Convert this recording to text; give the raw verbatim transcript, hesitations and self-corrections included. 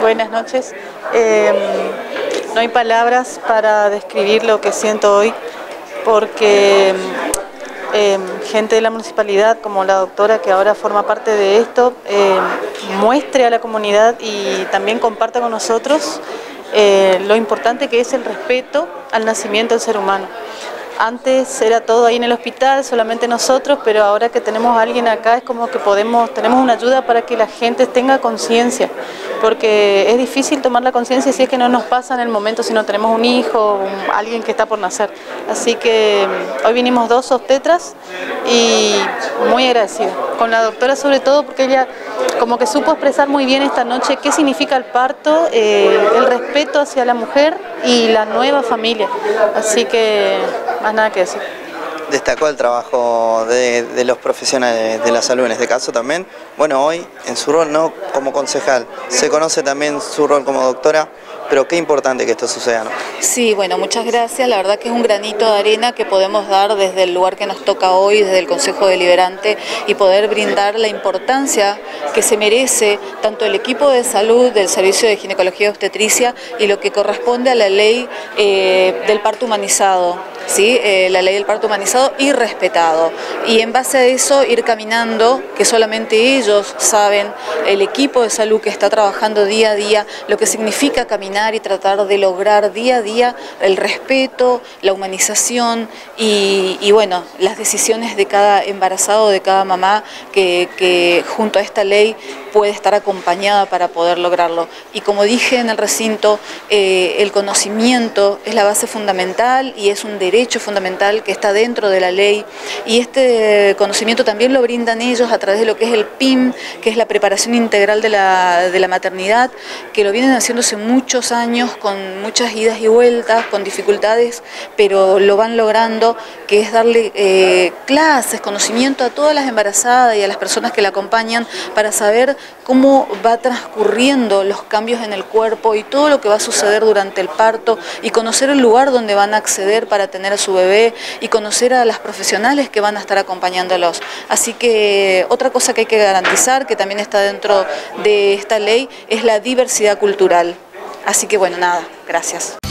Buenas noches. Eh, no hay palabras para describir lo que siento hoy, porque eh, gente de la municipalidad, como la doctora que ahora forma parte de esto, eh, muestre a la comunidad y también comparta con nosotros eh, lo importante que es el respeto al nacimiento del ser humano. Antes era todo ahí en el hospital, solamente nosotros, pero ahora que tenemos a alguien acá es como que podemos, tenemos una ayuda para que la gente tenga conciencia, porque es difícil tomar la conciencia si es que no nos pasa en el momento, si no tenemos un hijo, un, alguien que está por nacer. Así que hoy vinimos dos obstetras y muy agradecida, con la doctora sobre todo porque ella como que supo expresar muy bien esta noche qué significa el parto, eh, el respeto hacia la mujer y la nueva familia. Así que más nada que decir. Destacó el trabajo de, de los profesionales de la salud en este caso también. Bueno, hoy en su rol no como concejal, se conoce también su rol como doctora, pero qué importante que esto suceda, ¿no? Sí, bueno, muchas gracias. La verdad que es un granito de arena que podemos dar desde el lugar que nos toca hoy, desde el Consejo Deliberante, y poder brindar la importancia que se merece tanto el equipo de salud del Servicio de Ginecología y Obstetricia y lo que corresponde a la ley eh, del parto humanizado, ¿sí? Eh, la ley del parto humanizado y respetado. Y en base a eso ir caminando, que solamente ellos saben, el equipo de salud que está trabajando día a día, lo que significa caminar y tratar de lograr día a día el respeto, la humanización y, y bueno, las decisiones de cada embarazado, de cada mamá que, que junto a esta ley puede estar acompañada para poder lograrlo. Y como dije en el recinto, eh, el conocimiento es la base fundamental y es un derecho fundamental que está dentro de la ley, y este conocimiento también lo brindan ellos a través de lo que es el P I M, que es la preparación integral de la, de la maternidad, que lo vienen haciendo hace muchos años con muchas idas y vueltas, con dificultades, pero lo van logrando, que es darle eh, clases, conocimiento a todas las embarazadas y a las personas que la acompañan para saber cómo va transcurriendo los cambios en el cuerpo y todo lo que va a suceder durante el parto, y conocer el lugar donde van a acceder para tener a su bebé y conocer a las profesionales que van a estar acompañándolos. Así que otra cosa que hay que garantizar, que también está dentro de esta ley, es la diversidad cultural. Así que bueno, nada, gracias.